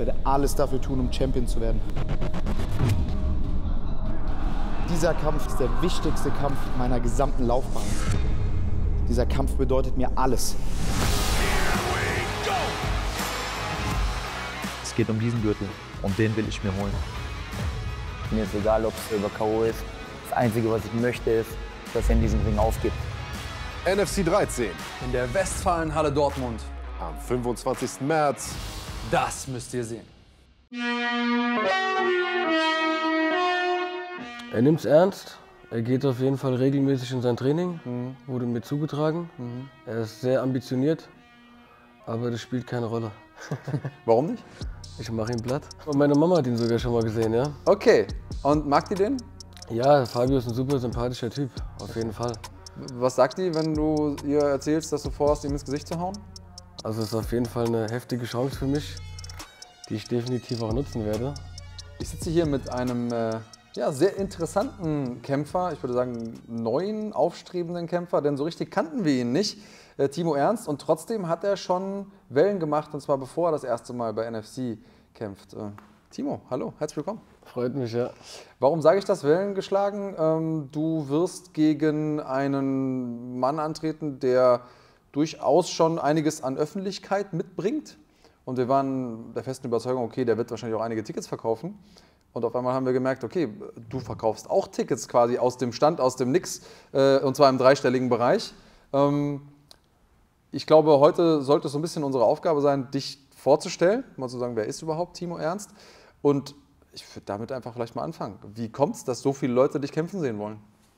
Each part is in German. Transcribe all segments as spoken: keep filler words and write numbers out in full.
werde alles dafür tun, um Champion zu werden. Dieser Kampf ist der wichtigste Kampf meiner gesamten Laufbahn. Dieser Kampf bedeutet mir alles. Es geht um diesen Gürtel und den will ich mir holen. Mir ist egal, ob es über K O ist. Das Einzige, was ich möchte, ist, dass er in diesem Ring aufgibt. N F C dreizehn. In der Westfalenhalle Dortmund. Am fünfundzwanzigsten März. Das müsst ihr sehen. Er nimmt es ernst. Er geht auf jeden Fall regelmäßig in sein Training. Mhm. Wurde mir zugetragen. Mhm. Er ist sehr ambitioniert. Aber das spielt keine Rolle. Warum nicht? Ich mache ihn platt. Und meine Mama hat ihn sogar schon mal gesehen, ja. Okay. Und mag die den? Ja, Fabio ist ein super sympathischer Typ. Auf jeden Fall. Was sagt die, wenn du ihr erzählst, dass du vorhast, ihm ins Gesicht zu hauen? Also es ist auf jeden Fall eine heftige Chance für mich, die ich definitiv auch nutzen werde. Ich sitze hier mit einem äh, ja, sehr interessanten Kämpfer, ich würde sagen neuen, aufstrebenden Kämpfer, denn so richtig kannten wir ihn nicht, äh, Timo Ernst. Und trotzdem hat er schon Wellen gemacht, und zwar bevor er das erste Mal bei N F C kämpft. Äh, Timo, hallo, herzlich willkommen. Freut mich, ja. Warum sage ich das, Wellen geschlagen? Ähm, du wirst gegen einen Mann antreten, der durchaus schon einiges an Öffentlichkeit mitbringt. Und wir waren der festen Überzeugung, okay, der wird wahrscheinlich auch einige Tickets verkaufen. Und auf einmal haben wir gemerkt, okay, du verkaufst auch Tickets quasi aus dem Stand, aus dem Nix, äh, und zwar im dreistelligen Bereich. Ähm, ich glaube, heute sollte es so ein bisschen unsere Aufgabe sein, dich vorzustellen, mal zu sagen, wer ist überhaupt Timo Ernst? Und ich würde damit einfach vielleicht mal anfangen. Wie kommt es, dass so viele Leute dich kämpfen sehen wollen?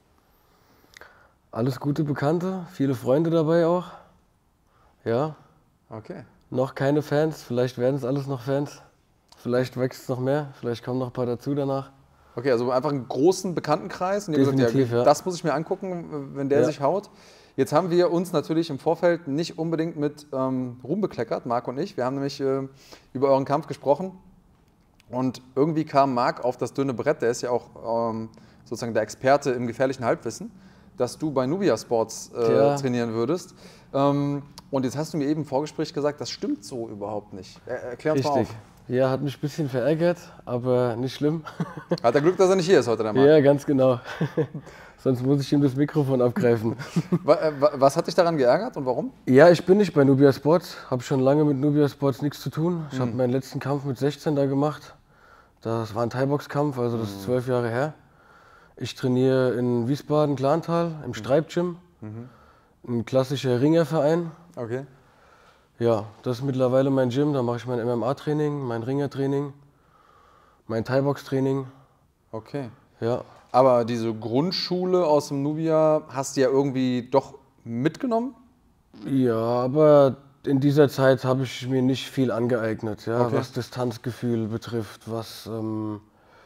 Alles gute Bekannte, viele Freunde dabei auch. Ja. Okay. Noch keine Fans, vielleicht werden es alles noch Fans. Vielleicht wächst es noch mehr, vielleicht kommen noch ein paar dazu danach. Okay, also einfach einen großen Bekanntenkreis. Und Definitiv, gesagt, ja, ja. Das muss ich mir angucken, wenn der ja. sich haut. Jetzt haben wir uns natürlich im Vorfeld nicht unbedingt mit ähm, Ruhm bekleckert, Marc und ich. Wir haben nämlich äh, über euren Kampf gesprochen. Und irgendwie kam Marc auf das dünne Brett, der ist ja auch ähm, sozusagen der Experte im gefährlichen Halbwissen, dass du bei Nubia Sports äh, ja. trainieren würdest. Ähm, und jetzt hast du mir eben im Vorgespräch gesagt, das stimmt so überhaupt nicht. Er, erklär uns Richtig. mal auf. Ja, hat mich ein bisschen verärgert, aber nicht schlimm. Hat er Glück, dass er nicht hier ist heute, der Marc? Ja, ganz genau. Sonst muss ich ihm das Mikrofon abgreifen. Was hat dich daran geärgert und warum? Ja, ich bin nicht bei Nubia Sports. Habe schon lange mit Nubia Sports nichts zu tun. Ich Mhm. habe meinen letzten Kampf mit sechzehn da gemacht. Das war ein Thai-Box-Kampf, also das ist zwölf Jahre her. Ich trainiere in Wiesbaden, Klantal, im Streib-Gym. Mhm. Ein klassischer Ringerverein. Okay. Ja, das ist mittlerweile mein Gym. Da mache ich mein M M A-Training, mein Ringertraining, mein Thai-Box-Training. Okay. Ja. Aber diese Grundschule aus dem Nubia hast du ja irgendwie doch mitgenommen? Ja, aber in dieser Zeit habe ich mir nicht viel angeeignet, ja, Okay. was Distanzgefühl betrifft, was... Ähm,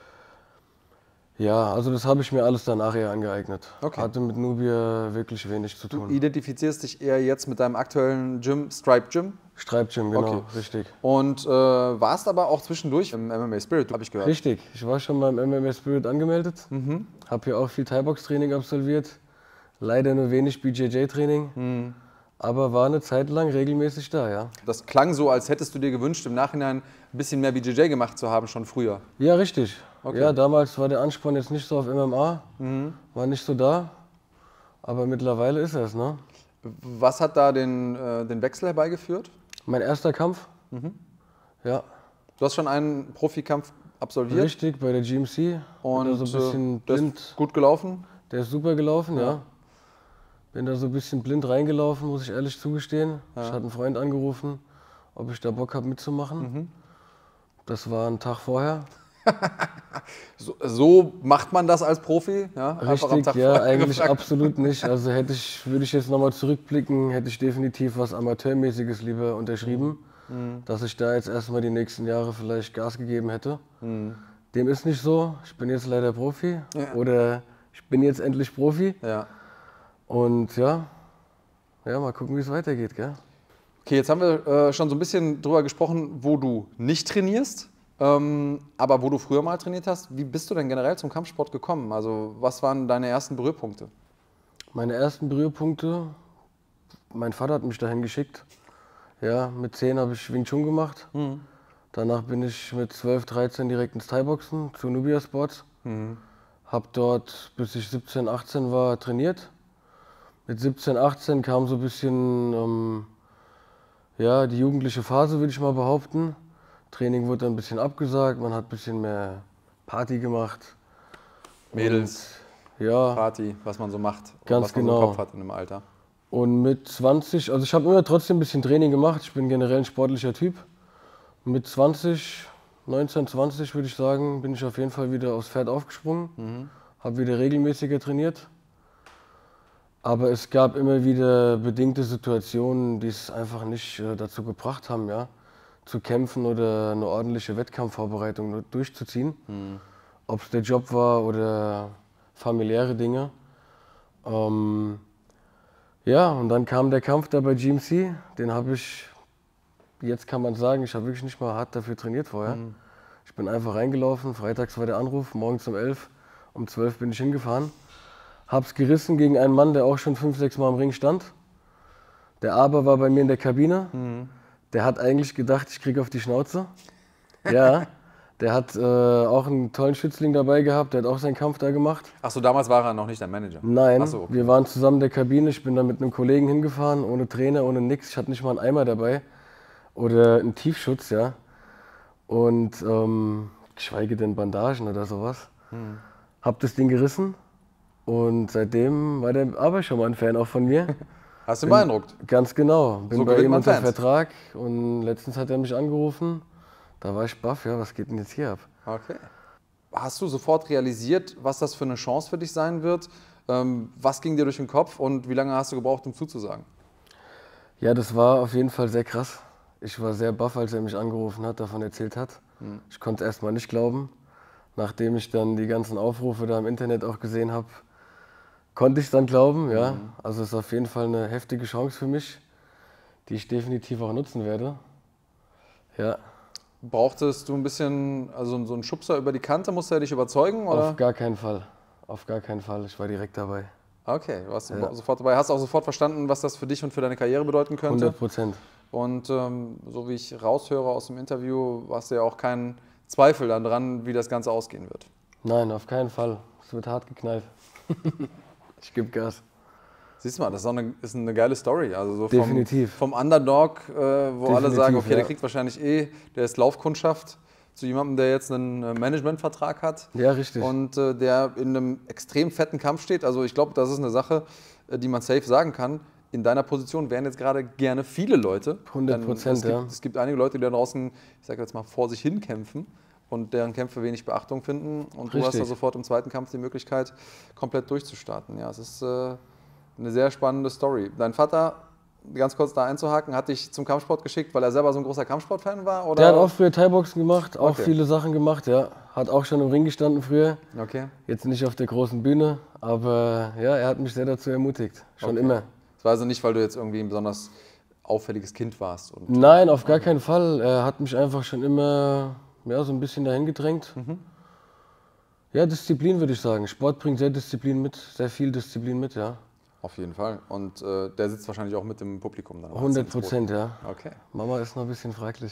ja, also das habe ich mir alles danach eher angeeignet. Okay. Hatte mit Nubia wirklich wenig zu Du tun. identifizierst dich eher jetzt mit deinem aktuellen Gym, Stripe Gym? Streib-Gym, genau, Okay. richtig. Und äh, warst aber auch zwischendurch im M M A Spirit, habe ich gehört. Richtig, ich war schon beim M M A Spirit angemeldet, Mhm. habe hier auch viel Thai-Box-Training absolviert, leider nur wenig B J J-Training, Mhm. aber war eine Zeit lang regelmäßig da, ja. Das klang so, als hättest du dir gewünscht, im Nachhinein ein bisschen mehr B J J gemacht zu haben, schon früher. Ja, richtig. Okay. Ja, damals war der Ansporn jetzt nicht so auf M M A, Mhm. war nicht so da, aber mittlerweile ist es, ne? Was hat da den, äh, den Wechsel herbeigeführt? Mein erster Kampf, Mhm. ja. Du hast schon einen Profikampf absolviert. Richtig, bei der G M C. Und Bin da so ein bisschen äh, der blind. ist gut gelaufen. Der ist super gelaufen, ja. Ja. Bin da so ein bisschen blind reingelaufen, muss ich ehrlich zugestehen. Ja. Ich hatte einen Freund angerufen, ob ich da Bock habe mitzumachen. Mhm. Das war ein Tag vorher. So, so macht man das als Profi? Ja? Einfach am Richtig, Tag ja, vorher eigentlich gefragt. absolut nicht. Also hätte ich, würde ich jetzt nochmal zurückblicken, hätte ich definitiv was Amateurmäßiges lieber unterschrieben, Mhm. dass ich da jetzt erstmal die nächsten Jahre vielleicht Gas gegeben hätte. Mhm. Dem ist nicht so. Ich bin jetzt leider Profi Ja. oder ich bin jetzt endlich Profi. Ja. Und ja, ja, mal gucken, wie es weitergeht, gell? Okay, jetzt haben wir äh, schon so ein bisschen drüber gesprochen, wo du nicht trainierst, ähm, aber wo du früher mal trainiert hast. Wie bist du denn generell zum Kampfsport gekommen? Also was waren deine ersten Berührpunkte? Meine ersten Berührpunkte, mein Vater hat mich dahin geschickt. Ja, mit zehn habe ich Wing Chun gemacht. Mhm. Danach bin ich mit zwölf, dreizehn direkt ins Thai-Boxen zu Nubia Sports. Mhm. Hab dort, bis ich siebzehn, achtzehn war, trainiert. Mit siebzehn, achtzehn kam so ein bisschen ähm, ja, die jugendliche Phase, würde ich mal behaupten. Training wurde dann ein bisschen abgesagt, man hat ein bisschen mehr Party gemacht. Mädels, und, ja, Party, was man so macht, ganz was man genau. so im Kopf hat in dem Alter. Und mit zwanzig, also ich habe immer trotzdem ein bisschen Training gemacht, ich bin generell ein sportlicher Typ. Mit zwanzig, neunzehn, zwanzig würde ich sagen, bin ich auf jeden Fall wieder aufs Pferd aufgesprungen, mhm. habe wieder regelmäßiger trainiert. Aber es gab immer wieder bedingte Situationen, die es einfach nicht äh, dazu gebracht haben, ja, zu kämpfen oder eine ordentliche Wettkampfvorbereitung durchzuziehen. Mhm. Ob es der Job war oder familiäre Dinge. Ähm, ja, und dann kam der Kampf da bei G M C. Den habe ich, jetzt kann man sagen, ich habe wirklich nicht mal hart dafür trainiert vorher. Mhm. Ich bin einfach reingelaufen, freitags war der Anruf, morgens um elf, um zwölf bin ich hingefahren. Hab's gerissen gegen einen Mann, der auch schon fünf, sechs Mal im Ring stand. Der Aber war bei mir in der Kabine. Mhm. Der hat eigentlich gedacht, ich kriege auf die Schnauze. Ja, der hat äh, auch einen tollen Schützling dabei gehabt, der hat auch seinen Kampf da gemacht. Achso, damals war er noch nicht dein Manager? Nein, Ach so, okay. Wir waren zusammen in der Kabine. Ich bin da mit einem Kollegen hingefahren, ohne Trainer, ohne nix. Ich hatte nicht mal einen Eimer dabei oder einen Tiefschutz, ja. Und ähm, geschweige denn Bandagen oder sowas. Mhm. Hab das Ding gerissen. Und seitdem war der aber schon mal ein Fan auch von mir. Hast du ihn beeindruckt? Ganz genau. Bin so bei ihm unter Vertrag und letztens hat er mich angerufen. Da war ich baff, ja, was geht denn jetzt hier ab? Okay. Hast du sofort realisiert, was das für eine Chance für dich sein wird? Ähm, was ging dir durch den Kopf und wie lange hast du gebraucht, um zuzusagen? Ja, das war auf jeden Fall sehr krass. Ich war sehr baff, als er mich angerufen hat, davon erzählt hat. Hm. Ich konnte es erstmal nicht glauben. Nachdem ich dann die ganzen Aufrufe da im Internet auch gesehen habe, konnte ich dann glauben, ja. Mhm. Also es ist auf jeden Fall eine heftige Chance für mich, die ich definitiv auch nutzen werde. Ja. Brauchtest du ein bisschen, also so einen Schubser über die Kante, musste er dich überzeugen? Oder? Auf gar keinen Fall. Auf gar keinen Fall. Ich war direkt dabei. Okay, du warst ja. sofort dabei. Hast auch sofort verstanden, was das für dich und für deine Karriere bedeuten könnte? hundert Prozent. Und ähm, so wie ich raushöre aus dem Interview, warst du ja auch kein Zweifel daran, wie das Ganze ausgehen wird. Nein, auf keinen Fall. Es wird hart geknallt. Ich gebe Gas. Siehst du mal, das ist, auch eine, ist eine geile Story. Also so Definitiv. Vom, vom Underdog, äh, wo Definitiv, alle sagen, okay, ja. der kriegt wahrscheinlich eh, der ist Laufkundschaft, zu jemandem, der jetzt einen Managementvertrag hat. Ja, richtig. Und äh, der in einem extrem fetten Kampf steht. Also ich glaube, das ist eine Sache, die man safe sagen kann. In deiner Position wären jetzt gerade gerne viele Leute. hundert Prozent, ja. Es gibt einige Leute, die da draußen, ich sage jetzt mal, vor sich hin kämpfen und deren Kämpfe wenig Beachtung finden. Und Richtig. Du hast da sofort im zweiten Kampf die Möglichkeit, komplett durchzustarten. Ja, es ist äh, eine sehr spannende Story. Dein Vater, ganz kurz da einzuhaken, hat dich zum Kampfsport geschickt, weil er selber so ein großer Kampfsportfan war? Oder? Der hat auch früher Thai-Boxen gemacht, auch Okay. viele Sachen gemacht, ja. Hat auch schon im Ring gestanden früher. Okay. Jetzt nicht auf der großen Bühne, aber ja, er hat mich sehr dazu ermutigt. Schon Okay. immer. Das war also nicht, weil du jetzt irgendwie ein besonders auffälliges Kind warst? Und Nein, auf gar keinen Fall. Er hat mich einfach schon immer ja, so ein bisschen dahin gedrängt. Mhm. Ja, Disziplin würde ich sagen. Sport bringt sehr Disziplin mit, sehr viel Disziplin mit, ja. Auf jeden Fall. Und äh, der sitzt wahrscheinlich auch mit im Publikum dann. hundert Prozent, ja. Okay. Mama ist noch ein bisschen fraglich.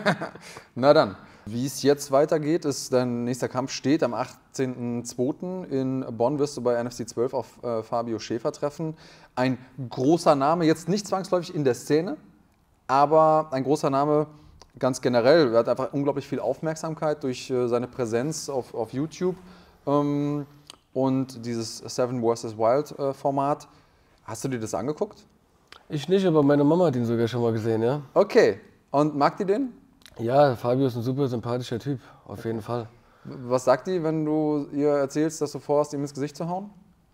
Na dann, wie es jetzt weitergeht, ist dein nächster Kampf steht am achtzehnten zweiten in Bonn. Wirst du bei N F C zwölf auf äh, Fabio Schäfer treffen. Ein großer Name, jetzt nicht zwangsläufig in der Szene, aber ein großer Name ganz generell. Er hat einfach unglaublich viel Aufmerksamkeit durch äh, seine Präsenz auf, auf YouTube. Ähm, und dieses Seven versus. Wild äh, Format. Hast du dir das angeguckt? Ich nicht, aber meine Mama hat ihn sogar schon mal gesehen, ja. Okay. Und mag die den? Ja, Fabio ist ein super sympathischer Typ, auf jeden Fall. Was sagt die, wenn du ihr erzählst, dass du vorhast, ihm ins Gesicht zu hauen?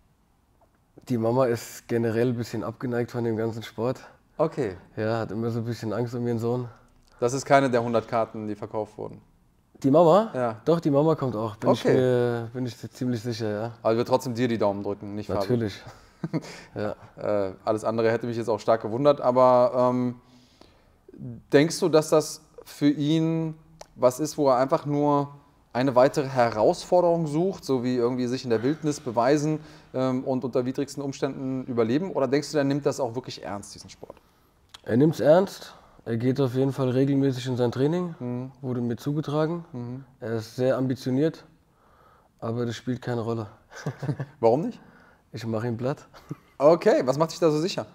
Die Mama ist generell ein bisschen abgeneigt von dem ganzen Sport. Okay. Ja, hat immer so ein bisschen Angst um ihren Sohn. Das ist keine der hundert Karten, die verkauft wurden? Die Mama? Ja. Doch, die Mama kommt auch. Bin, Okay. ich, mir, bin ich ziemlich sicher, ja. Aber wir trotzdem dir die Daumen drücken, nicht Fabio. Natürlich. Ja. Äh, alles andere hätte mich jetzt auch stark gewundert. Aber ähm, denkst du, dass das für ihn was ist, wo er einfach nur eine weitere Herausforderung sucht, so wie irgendwie sich in der Wildnis beweisen ähm, und unter widrigsten Umständen überleben? Oder denkst du, er nimmt das auch wirklich ernst, diesen Sport? Er nimmt es ernst. Er geht auf jeden Fall regelmäßig in sein Training, mhm. wurde mir zugetragen. Mhm. Er ist sehr ambitioniert, aber das spielt keine Rolle. Warum nicht? Ich mache ihn platt. Okay, was macht dich da so sicher?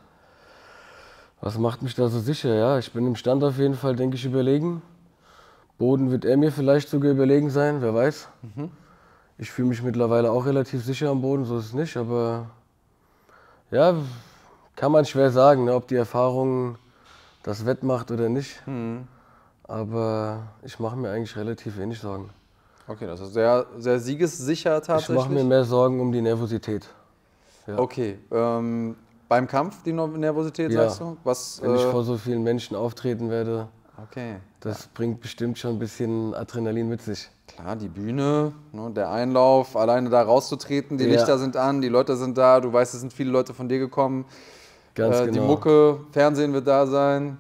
Was macht mich da so sicher? Ja, ich bin im Stand auf jeden Fall, denke ich, überlegen. Boden wird er mir vielleicht sogar überlegen sein, wer weiß. Mhm. Ich fühle mich mittlerweile auch relativ sicher am Boden, so ist es nicht, aber ja, kann man schwer sagen, ne, ob die Erfahrung das wettmacht oder nicht. Mhm. Aber ich mache mir eigentlich relativ wenig Sorgen. Okay, das ist sehr, sehr siegessicher tatsächlich. Ich mache mir mehr Sorgen um die Nervosität. Ja. Okay, ähm, beim Kampf die Nervosität, ja. sagst du? Was, Wenn ich äh, vor so vielen Menschen auftreten werde, okay. das ja. bringt bestimmt schon ein bisschen Adrenalin mit sich. Klar, die Bühne, ne, der Einlauf, alleine da rauszutreten, die ja. Lichter sind an, die Leute sind da, du weißt, es sind viele Leute von dir gekommen. Ganz äh, genau. Die Mucke, Fernsehen wird da sein.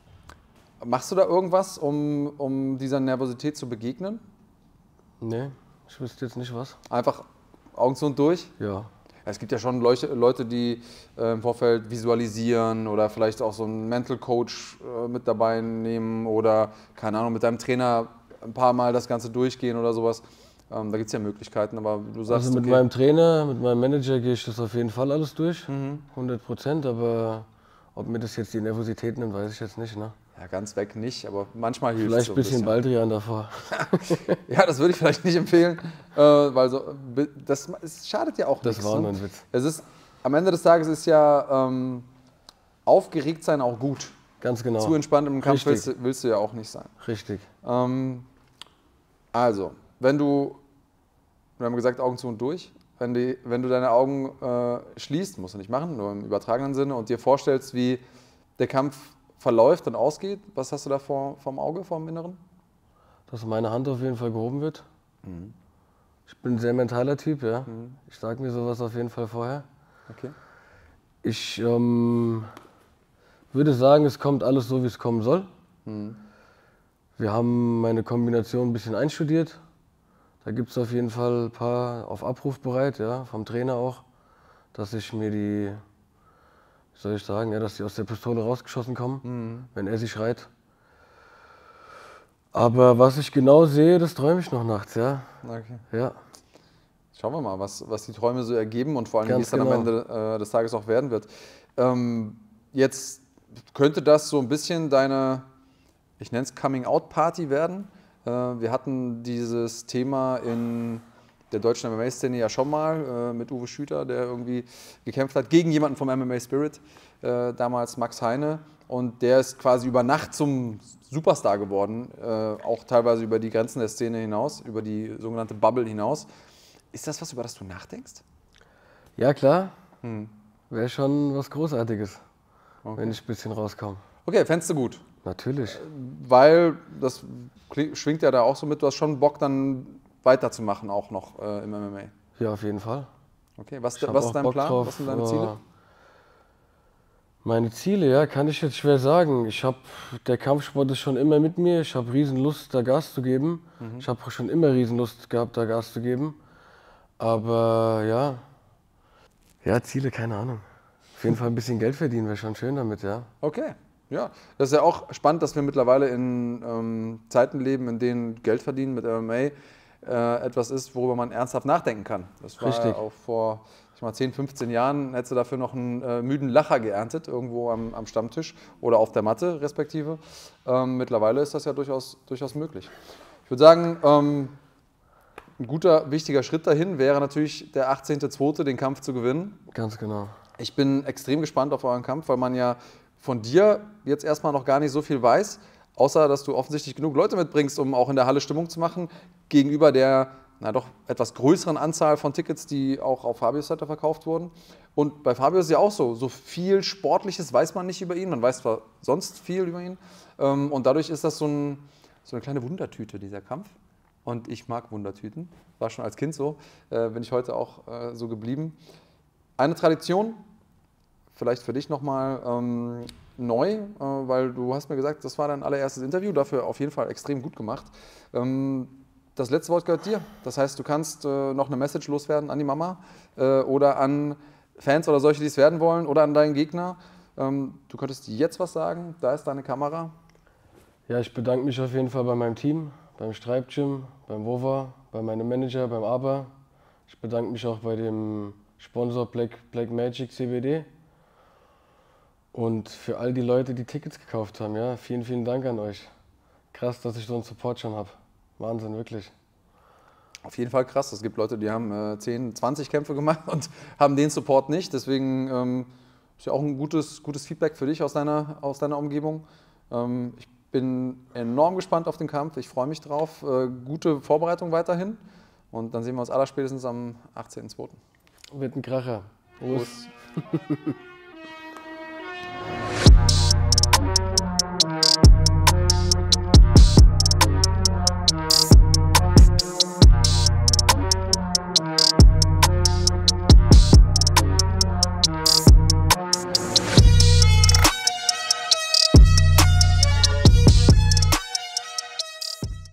Machst du da irgendwas, um, um dieser Nervosität zu begegnen? Nee, ich wüsste jetzt nicht was. Einfach Augen zu und durch? Ja. Es gibt ja schon Leute, die äh, im Vorfeld visualisieren oder vielleicht auch so einen Mental Coach äh, mit dabei nehmen oder, keine Ahnung, mit deinem Trainer ein paar Mal das Ganze durchgehen oder sowas. Ähm, da gibt es ja Möglichkeiten, aber du sagst, also mit okay. meinem Trainer, mit meinem Manager gehe ich das auf jeden Fall alles durch, mhm. hundert Prozent, aber ob mir das jetzt die Nervosität nimmt, weiß ich jetzt nicht. Ne? Ja, ganz weg nicht, aber manchmal hilft es. Vielleicht so ein bisschen, bisschen Baldrian davor. Ja, das würde ich vielleicht nicht empfehlen, äh, weil so, das, es schadet ja auch das nichts. Das war ne? nur ein Witz. Es ist, am Ende des Tages ist ja ähm, aufgeregt sein auch gut. Ganz genau. Zu entspannt im Kampf willst, willst du ja auch nicht sein. Richtig. Ähm, also, wenn du, wir haben gesagt, Augen zu und durch, wenn, die, wenn du deine Augen äh, schließt, musst du nicht machen, nur im übertragenen Sinne, und dir vorstellst, wie der Kampf verläuft und ausgeht, was hast du da vor, vom Auge, vom Inneren? Dass meine Hand auf jeden Fall gehoben wird. Mhm. Ich bin ein sehr mentaler Typ, ja. Mhm. Ich sage mir sowas auf jeden Fall vorher. Okay. Ich ähm, würde sagen, es kommt alles so, wie es kommen soll. Mhm. Wir haben meine Kombination ein bisschen einstudiert. Da gibt es auf jeden Fall ein paar auf Abruf bereit, ja, vom Trainer auch, dass ich mir die, wie soll ich sagen, ja, dass die aus der Pistole rausgeschossen kommen, mhm. wenn er sie schreit. Aber was ich genau sehe, das träume ich noch nachts, ja. Okay. Ja. Schauen wir mal, was, was die Träume so ergeben und vor allem, Ganz wie es dann genau. am Ende äh, des Tages auch werden wird. Ähm, jetzt könnte das so ein bisschen deine, ich nenne es Coming-out-Party werden. Äh, wir hatten dieses Thema in der deutschen M M A-Szene ja schon mal äh, mit Uwe Schüter, der irgendwie gekämpft hat gegen jemanden vom M M A Spirit, äh, damals Max Heine. Und der ist quasi über Nacht zum Superstar geworden, äh, auch teilweise über die Grenzen der Szene hinaus, über die sogenannte Bubble hinaus. Ist das was, über das du nachdenkst? Ja, klar. Hm. Wäre schon was Großartiges, okay. wenn ich ein bisschen rauskomme. Okay, fändest du gut? Natürlich. Weil, das schwingt ja da auch so mit, du hast schon Bock, dann weiterzumachen auch noch äh, im M M A. Ja, auf jeden Fall. Okay, was, was ist dein Bock Plan? Drauf, was sind deine Ziele? Meine Ziele, ja, kann ich jetzt schwer sagen. Ich habe, der Kampfsport ist schon immer mit mir. Ich habe riesen Lust, da Gas zu geben. Mhm. Ich habe schon immer riesen Lust gehabt, da Gas zu geben. Aber ja, ja, Ziele, keine Ahnung. Auf jeden Fall ein bisschen Geld verdienen wäre schon schön damit, ja. Okay, ja. Das ist ja auch spannend, dass wir mittlerweile in ähm, Zeiten leben, in denen Geld verdienen mit M M A äh, etwas ist, worüber man ernsthaft nachdenken kann. Das war Richtig. Ja auch vor ich mal, zehn, fünfzehn Jahren, hättest du dafür noch einen äh, müden Lacher geerntet, irgendwo am, am Stammtisch oder auf der Matte respektive. Ähm, mittlerweile ist das ja durchaus, durchaus möglich. Ich würde sagen, ähm, ein guter, wichtiger Schritt dahin wäre natürlich der achtzehnter zweite den Kampf zu gewinnen. Ganz genau. Ich bin extrem gespannt auf euren Kampf, weil man ja von dir jetzt erstmal noch gar nicht so viel weiß, außer dass du offensichtlich genug Leute mitbringst, um auch in der Halle Stimmung zu machen, gegenüber der na doch etwas größeren Anzahl von Tickets, die auch auf Fabius Seite verkauft wurden. Und bei Fabius ist es ja auch so, so viel Sportliches weiß man nicht über ihn, man weiß zwar sonst viel über ihn. Und dadurch ist das so, ein, so eine kleine Wundertüte, dieser Kampf. Und ich mag Wundertüten, war schon als Kind so, äh, bin ich heute auch äh, so geblieben. Eine Tradition, vielleicht für dich nochmal ähm, neu, äh, weil du hast mir gesagt, das war dein allererstes Interview, dafür auf jeden Fall extrem gut gemacht. Ähm, das letzte Wort gehört dir, das heißt, du kannst äh, noch eine Message loswerden an die Mama äh, oder an Fans oder solche, die es werden wollen oder an deinen Gegner. Ähm, du könntest jetzt was sagen, da ist deine Kamera, Ja, ich bedanke mich auf jeden Fall bei meinem Team, beim Stripe Gym, beim Wova, bei meinem Manager, beim Aber. Ich bedanke mich auch bei dem Sponsor Black, Black Magic C B D. Und für all die Leute, die Tickets gekauft haben, ja, vielen, vielen Dank an euch. Krass, dass ich so einen Support schon habe. Wahnsinn, wirklich. Auf jeden Fall krass. Es gibt Leute, die haben äh, zehn, zwanzig Kämpfe gemacht und haben den Support nicht. Deswegen ähm, ist ja auch ein gutes, gutes Feedback für dich aus deiner, aus deiner Umgebung. Ähm, ich bin enorm gespannt auf den Kampf. Ich freue mich drauf. Äh, gute Vorbereitung weiterhin. Und dann sehen wir uns allerspätestens am achtzehnten zweiten Wird ein Kracher. Prost. Prost.